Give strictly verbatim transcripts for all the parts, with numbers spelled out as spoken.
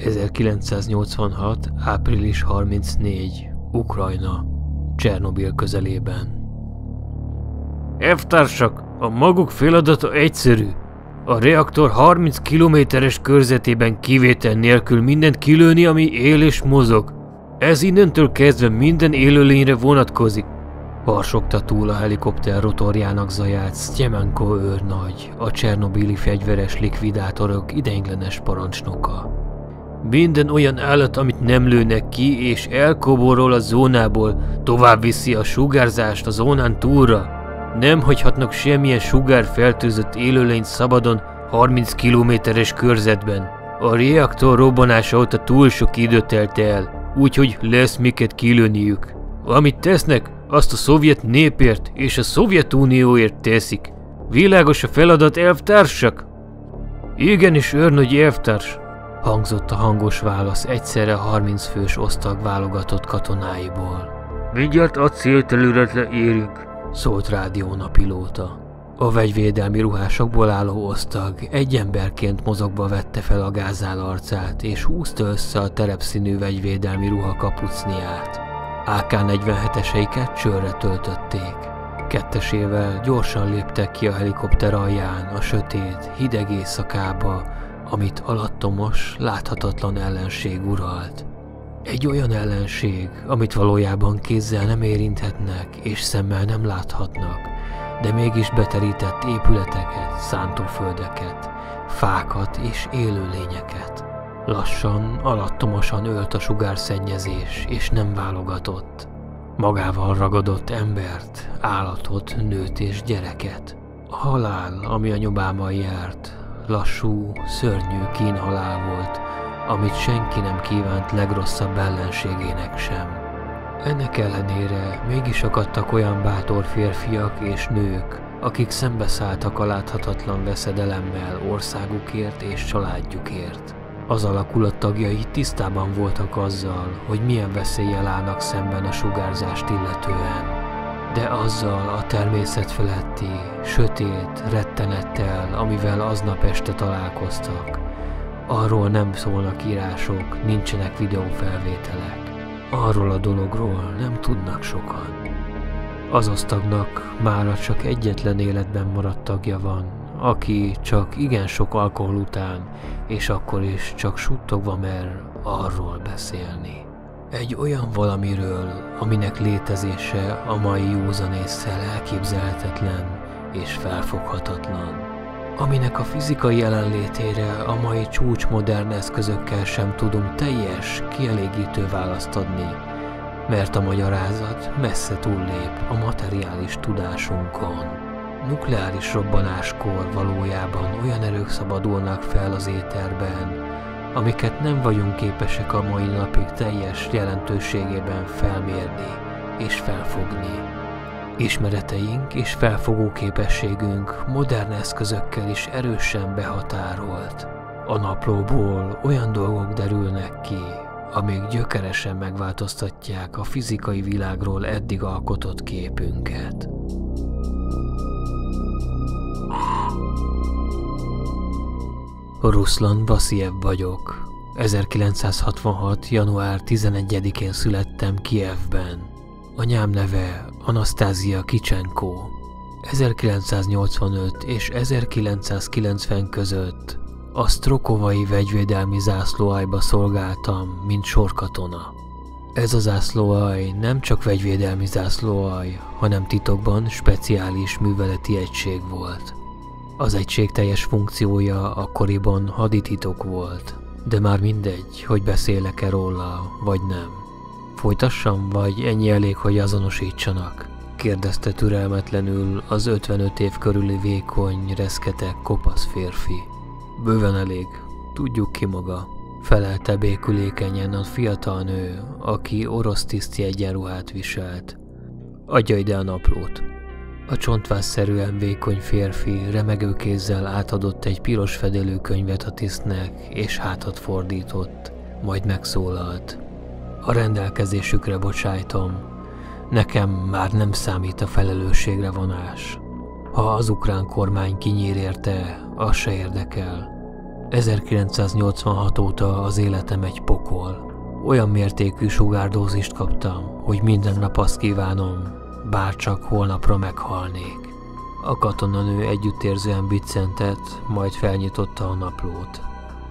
ezerkilencszáznyolcvanhat. április harmincnegyedike. Ukrajna, Csernobil közelében. Elvtársak, a maguk feladata egyszerű. A reaktor harminc kilométeres körzetében kivétel nélkül mindent kilőni, ami él és mozog. Ez innentől kezdve minden élőlényre vonatkozik. Harsogta túl a helikopter rotorjának zaját Sztyemenko őrnagy, a csernobili fegyveres likvidátorok ideiglenes parancsnoka. Minden olyan állat, amit nem lőnek ki és elkoborol a zónából, tovább viszi a sugárzást a zónán túlra. Nem hagyhatnak semmilyen sugárfertőzött élőlényt szabadon harminc kilométeres körzetben. A reaktor robbanása óta túl sok időt telt el, úgyhogy lesz miket kilőniük. Amit tesznek, azt a szovjet népért és a Szovjetunióért teszik. Világos a feladat, elvtársak? Igenis, őrnagy elvtárs, hangzott a hangos válasz egyszerre harminc fős osztag válogatott katonáiból. Mindjárt a célterületre érünk, szólt rádión a pilóta. A vegyvédelmi ruhásokból álló osztag egy emberként mozogva vette fel a gázál arcát, és húzta össze a terepszínű vegyvédelmi ruha kapucniát. á ká negyvenheteseiket csőrre töltötték. Kettesével gyorsan léptek ki a helikopter alján a sötét, hideg éjszakába, amit alattomos, láthatatlan ellenség uralt. Egy olyan ellenség, amit valójában kézzel nem érinthetnek és szemmel nem láthatnak, de mégis beterített épületeket, szántóföldeket, fákat és élőlényeket. Lassan, alattomosan ölt a sugárszennyezés, és nem válogatott. Magával ragadott embert, állatot, nőt és gyereket. A halál, ami a nyomában járt, lassú, szörnyű kínhalál volt, amit senki nem kívánt legrosszabb ellenségének sem. Ennek ellenére mégis akadtak olyan bátor férfiak és nők, akik szembeszálltak a láthatatlan veszedelemmel országukért és családjukért. Az alakulat tagjai tisztában voltak azzal, hogy milyen veszéllyel állnak szemben a sugárzást illetően. De azzal a természet feletti, sötét rettenettel, amivel aznap este találkoztak, arról nem szólnak írások, nincsenek videófelvételek. Arról a dologról nem tudnak sokan. Az osztagnak mára csak egyetlen életben maradt tagja van, aki csak igen sok alkohol után, és akkor is csak suttogva mer arról beszélni. Egy olyan valamiről, aminek létezése a mai józan ésszel elképzelhetetlen és felfoghatatlan. Aminek a fizikai jelenlétére a mai csúcsmodern eszközökkel sem tudunk teljes, kielégítő választ adni, mert a magyarázat messze túllép a materiális tudásunkon. Nukleáris robbanáskor valójában olyan erők szabadulnak fel az éterben, amiket nem vagyunk képesek a mai napig teljes jelentőségében felmérni és felfogni. Ismereteink és felfogó képességünk modern eszközökkel is erősen behatárolt. A naplóból olyan dolgok derülnek ki, amik gyökeresen megváltoztatják a fizikai világról eddig alkotott képünket. Ruszlan Vasziljev vagyok. ezerkilencszázhatvanhat. január tizenegyedikén születtem Kijevben. Anyám neve Anasztázia Kicsenko. ezerkilencszáznyolcvanöt és ezerkilencszázkilencven között a Sztrokovai vegyvédelmi zászlóaljba szolgáltam, mint sorkatona. Ez a zászlóalj nem csak vegyvédelmi zászlóalj, hanem titokban speciális műveleti egység volt. Az egység teljes funkciója akkoriban hadititok volt, de már mindegy, hogy beszélek-e róla, vagy nem. Folytassam, vagy ennyi elég, hogy azonosítsanak? Kérdezte türelmetlenül az ötvenöt év körüli vékony, reszketeg, kopasz férfi. Bőven elég, tudjuk ki maga, felelte békülékenyen a fiatal nő, aki orosz tiszti egyenruhát viselt. Adja ide a naplót. A csontvászszerűen vékony férfi remegő kézzel átadott egy piros fedelű könyvet a tisztnek, és hátat fordított, majd megszólalt. A rendelkezésükre bocsájtom, nekem már nem számít a felelősségre vonás. Ha az ukrán kormány kinyír érte, az se érdekel. ezerkilencszáznyolcvanhat óta az életem egy pokol. Olyan mértékű sugárdózist kaptam, hogy minden nap azt kívánom, bárcsak holnapra meghalnék. A katonanő együttérzően biccentett, majd felnyitotta a naplót.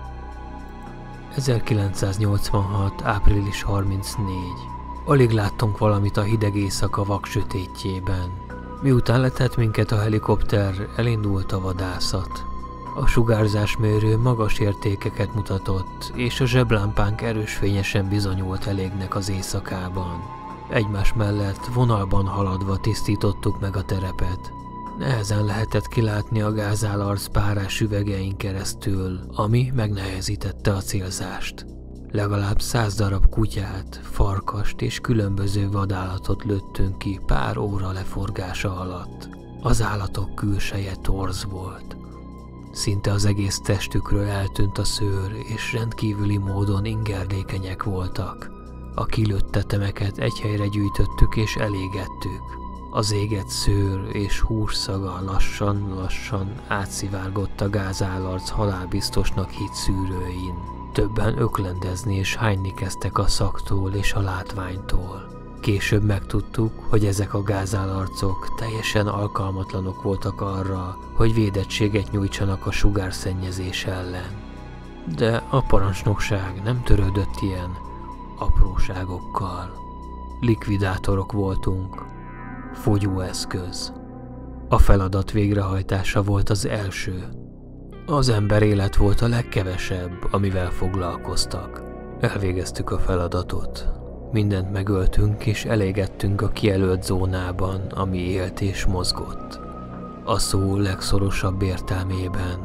ezerkilencszáznyolcvanhat. április harmincnegyedike. Alig láttunk valamit a hideg éjszaka vaksötétjében. Miután letett minket a helikopter, elindult a vadászat. A sugárzásmérő magas értékeket mutatott, és a zseblámpánk erős fényesen bizonyult elégnek az éjszakában. Egymás mellett vonalban haladva tisztítottuk meg a terepet. Nehezen lehetett kilátni a gázálarc párás üvegein keresztül, ami megnehezítette a célzást. Legalább száz darab kutyát, farkast és különböző vadállatot lőttünk ki pár óra leforgása alatt. Az állatok külseje torz volt. Szinte az egész testükről eltűnt a szőr, és rendkívüli módon ingerlékenyek voltak. A kilőtt tetemeket egy helyre gyűjtöttük és elégettük. Az égett szőr és hús szaga lassan-lassan átszivárgott a gázálarc halálbiztosnak hitt szűrőin. Többen öklendezni és hányni kezdtek a szaktól és a látványtól. Később megtudtuk, hogy ezek a gázálarcok teljesen alkalmatlanok voltak arra, hogy védettséget nyújtsanak a sugárszennyezés ellen. De a parancsnokság nem törődött ilyen apróságokkal. Likvidátorok voltunk. Fogyóeszköz. A feladat végrehajtása volt az első. Az ember élet volt a legkevesebb, amivel foglalkoztak. Elvégeztük a feladatot. Mindent megöltünk és elégettünk a kijelölt zónában, ami élt és mozgott. A szó legszorosabb értelmében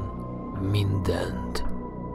mindent.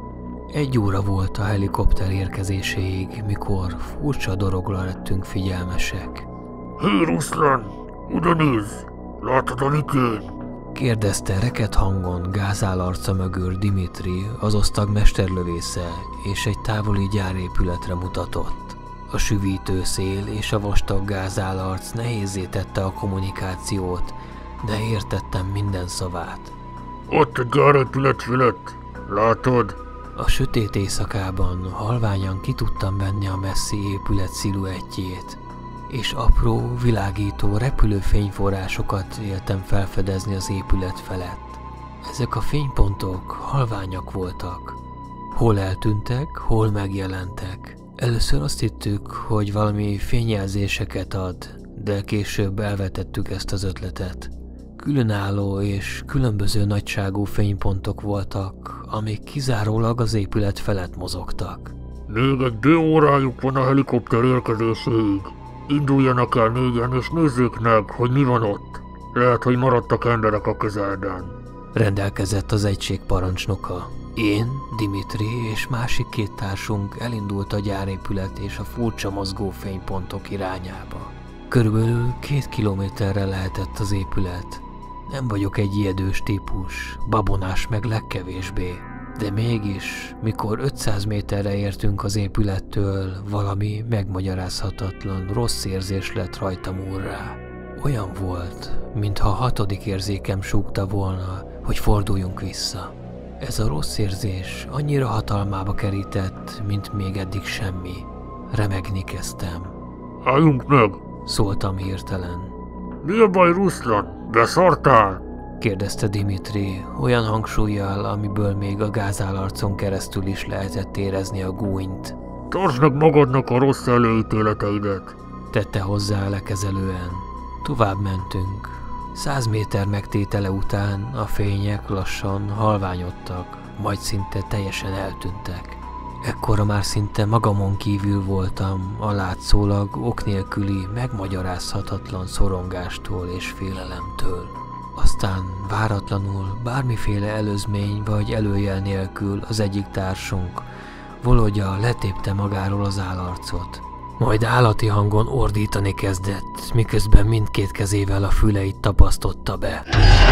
Egy óra volt a helikopter érkezéséig, mikor furcsa dologra lettünk figyelmesek. Hé, Ruszlán! Oda nézz! Látod, amit én? Kérdezte reket hangon gázálarca mögül Dimitri, az osztag mesterlövésze, és egy távoli gyárépületre mutatott. A süvítő szél és a vastag gázálarc nehézzé tette a kommunikációt, de értettem minden szavát. Ott a gyárépület fölött. Látod? A sötét éjszakában halványan ki tudtam venni a messzi épület sziluettjét, és apró, világító repülőfényforrásokat éltem felfedezni az épület felett. Ezek a fénypontok halványak voltak. Hol eltűntek, hol megjelentek. Először azt hittük, hogy valami fényjelzéseket ad, de később elvetettük ezt az ötletet. Különálló és különböző nagyságú fénypontok voltak, amik kizárólag az épület felett mozogtak. Még egy bő órájuk van a helikopter érkezéséig. Induljanak el négyen és nézzék meg, hogy mi van ott. Lehet, hogy maradtak emberek a közelben. Rendelkezett az egység parancsnoka. Én, Dimitri és másik két társunk elindult a gyárépület és a furcsa mozgó fénypontok irányába. Körülbelül két kilométerre lehetett az épület. Nem vagyok egy ijedős típus, babonás meg legkevésbé. De mégis, mikor ötszáz méterre értünk az épülettől, valami megmagyarázhatatlan rossz érzés lett rajtam úrrá. Olyan volt, mintha a hatodik érzékem súgta volna, hogy forduljunk vissza. Ez a rossz érzés annyira hatalmába kerített, mint még eddig semmi. Remegni kezdtem. Álljunk meg! Szóltam hirtelen. Mi a baj, Ruszlán? Beszartál? Kérdezte Dimitri, olyan hangsúllyal, amiből még a gázálarcon keresztül is lehetett érezni a gúnyt. Tartsd meg magadnak a rossz előítéleteidet! Tette hozzá lekezelően. Tovább mentünk. Száz méter megtétele után a fények lassan halványodtak, majd szinte teljesen eltűntek. Ekkora már szinte magamon kívül voltam a látszólag ok nélküli, megmagyarázhatatlan szorongástól és félelemtől. Aztán váratlanul, bármiféle előzmény vagy előjel nélkül az egyik társunk Volodya letépte magáról az állarcot. Majd állati hangon ordítani kezdett, miközben mindkét kezével a füleit tapasztotta be.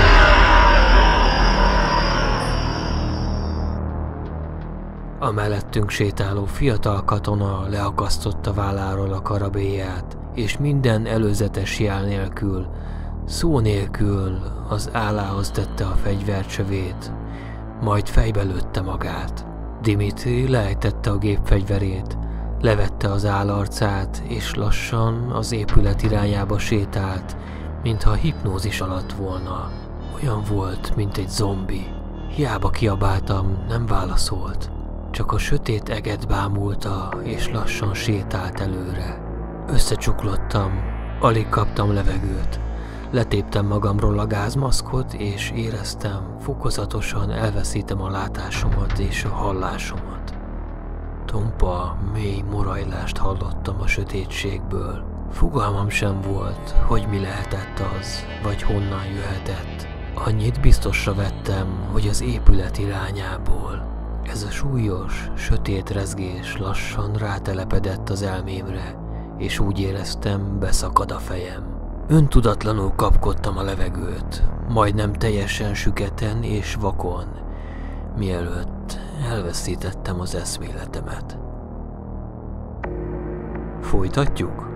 A mellettünk sétáló fiatal katona leakasztotta válláról a karabélyát, és minden előzetes jel nélkül, szó nélkül az állához tette a fegyvercsövét, majd fejbe lőtte magát. Dimitri leejtette a gépfegyverét, levette az állarcát, és lassan az épület irányába sétált, mintha hipnózis alatt volna. Olyan volt, mint egy zombi. Hiába kiabáltam, nem válaszolt. Csak a sötét eget bámulta, és lassan sétált előre. Összecsuklottam, alig kaptam levegőt. Letéptem magamról a gázmaszkot, és éreztem, fokozatosan elveszítem a látásomat és a hallásomat. Tompa, mély morajlást hallottam a sötétségből. Fogalmam sem volt, hogy mi lehetett az, vagy honnan jöhetett. Annyit biztosra vettem, hogy az épület irányából. Ez a súlyos, sötét rezgés lassan rátelepedett az elmémre, és úgy éreztem, beszakad a fejem. Öntudatlanul kapkodtam a levegőt, majdnem teljesen süketen és vakon, mielőtt elveszítettem az eszméletemet. Folytatjuk?